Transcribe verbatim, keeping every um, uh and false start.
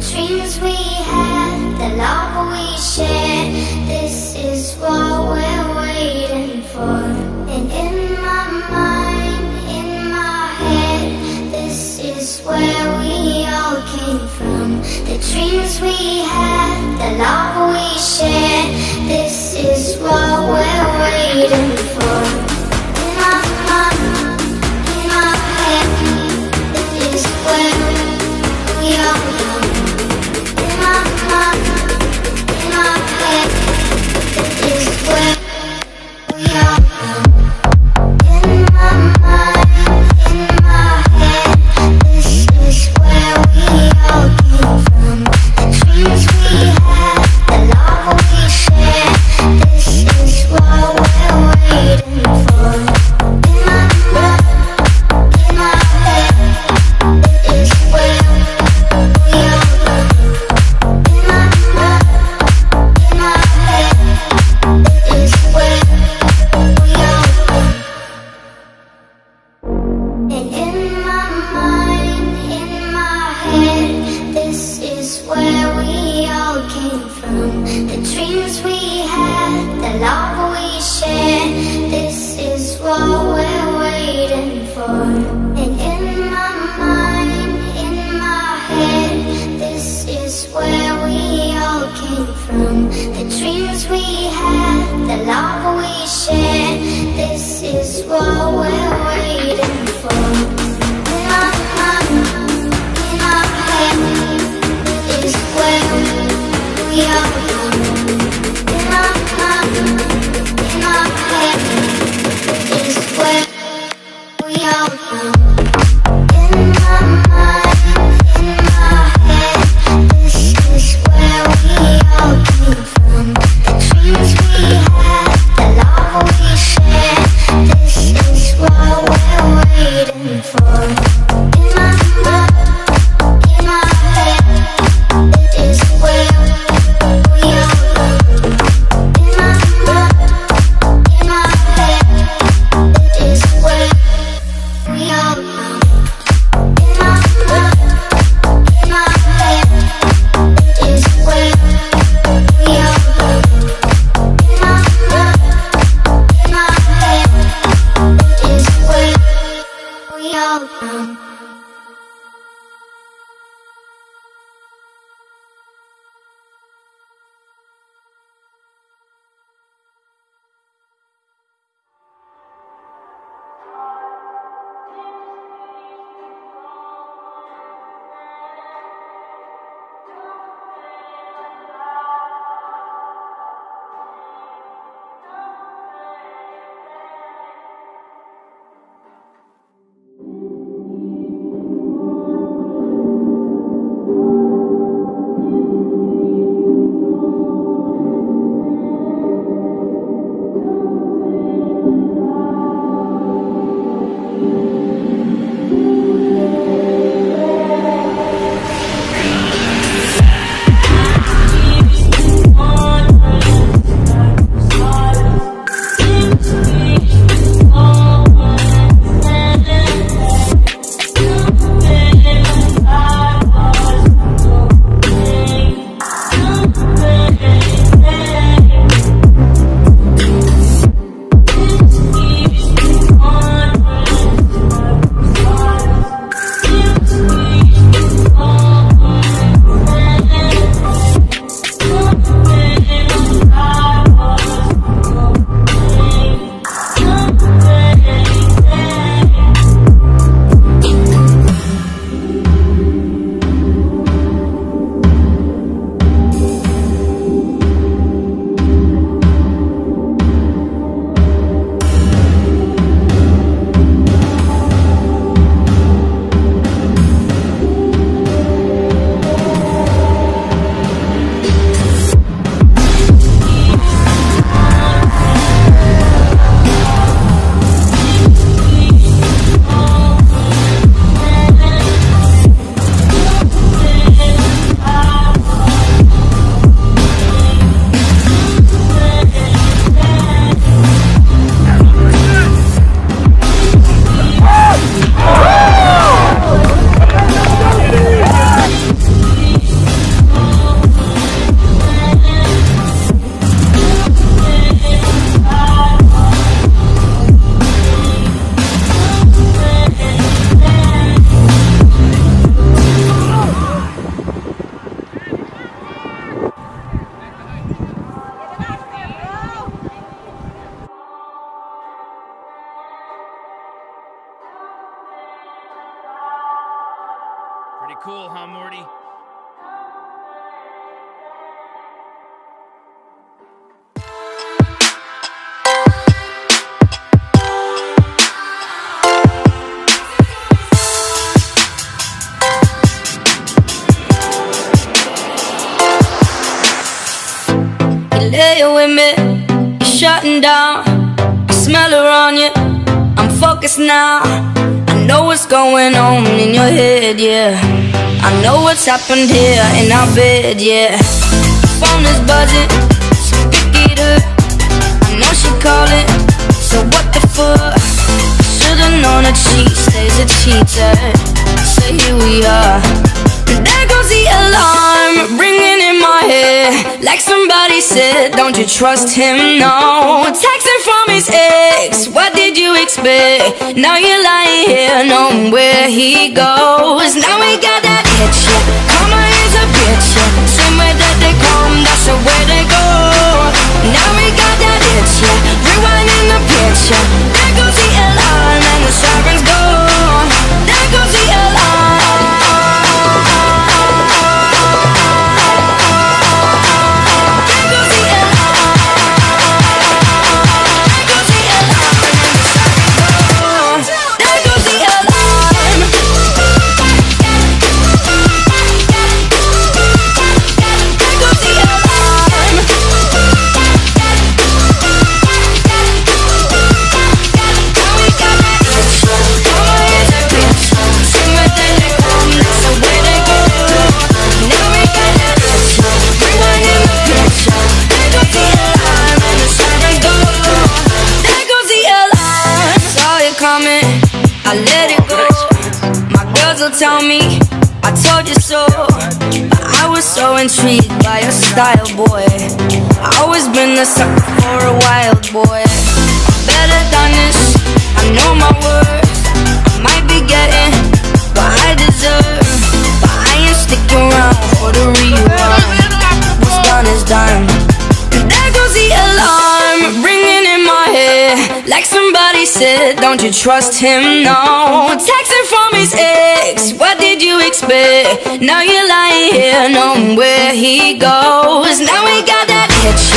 dreams we had, the love we shared, this is what we're waiting for. And in my mind, in my head, this is where we all came from. The dreams we had, the love we shared, this is what we're waiting for. In my mind, in my head, this is where we all come. In my mind, in my head, this is where we all come. In my mind, in my head, this is where we all came from. The dreams we had, the love we shared, this is what we're waiting for. limit, you're shutting down. I smell her on you, I'm focused now. I know what's going on in your head, yeah. I know what's happened here in our bed, yeah. Phone is buzzing, so pick it up. I know she calling, so what the fuck? Should've known that she stays a cheater. So here we are. There goes the alarm, ringing in my head. Like somebody said, don't you trust him, no. Texting from his ex, what did you expect? Now you're lying here, knowing where he goes. Now we got that itch, yeah. Karma is a bitch, yeah. Same way that they come, that's the way they go. Now we got that itch, yeah. Rewinding the picture. There goes the alarm and the sirens go. There goes the alarm. I let it go. My girls will tell me I told you so, but I was so intrigued by your style, boy. I always been the sucker for a wild boy. I'm better than this, I know my worth. I might be getting what I deserve, but I ain't sticking around for the rerun. What's done is done. And there goes the alarm, ringing in my head. Like somebody said, don't you trust him, no. Texting from his ex, what did you expect? Now you're lying here, knowing where he goes. Now we got that itch,